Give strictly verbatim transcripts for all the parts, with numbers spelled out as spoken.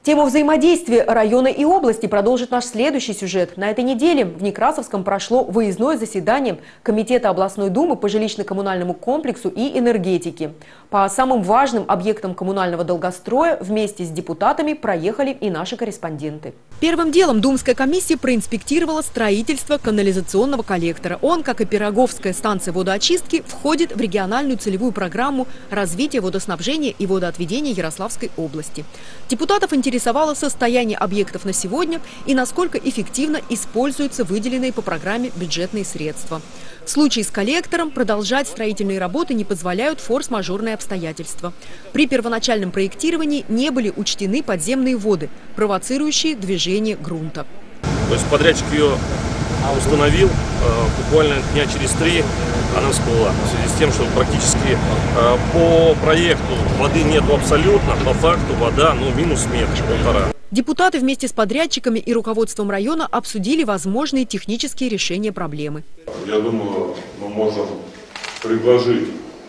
Тему взаимодействия района и области продолжит наш следующий сюжет. На этой неделе в Некрасовском прошло выездное заседание Комитета областной думы по жилищно-коммунальному комплексу и энергетике. По самым важным объектам коммунального долгостроя вместе с депутатами проехали и наши корреспонденты. Первым делом Думская комиссия проинспектировала строительство канализационного коллектора. Он, как и Пироговская станция водоочистки, входит в региональную целевую программу развития водоснабжения и водоотведения Ярославской области. Депутатов интересовало состояние объектов на сегодня и насколько эффективно используются выделенные по программе бюджетные средства. В случае с коллектором продолжать строительные работы не позволяют форс-мажорные обстоятельства. При первоначальном проектировании не были учтены подземные воды, провоцирующие движение грунта. То есть подрядчик ее установил, буквально дня через три она всплыла. В связи с тем, что практически по проекту воды нету абсолютно, по факту вода ну, минус метр, полтора. Депутаты вместе с подрядчиками и руководством района обсудили возможные технические решения проблемы. Я думаю, мы можем предложить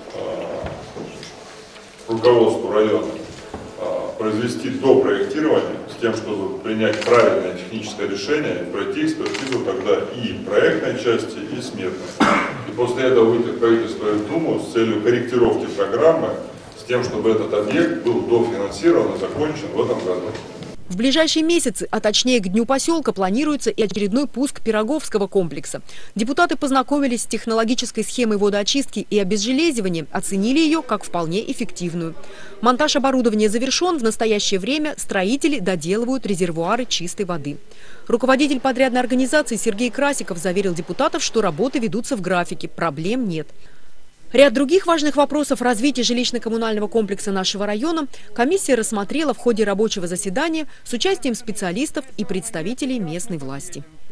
руководству района произвести допроектирование с тем, чтобы принять правильное техническое решение и пройти экспертизу тогда и проектной части, и сметной. И после этого выйти в правительственную думу с целью корректировки программы, с тем, чтобы этот объект был дофинансирован и закончен в этом году. В ближайшие месяцы, а точнее к Дню поселка, планируется и очередной пуск Пироговского комплекса. Депутаты познакомились с технологической схемой водоочистки и обезжелезивания, оценили ее как вполне эффективную. Монтаж оборудования завершен, в настоящее время строители доделывают резервуары чистой воды. Руководитель подрядной организации Сергей Красиков заверил депутатов, что работы ведутся в графике, проблем нет. Ряд других важных вопросов развития жилищно-коммунального комплекса нашего района комиссия рассмотрела в ходе рабочего заседания с участием специалистов и представителей местной власти.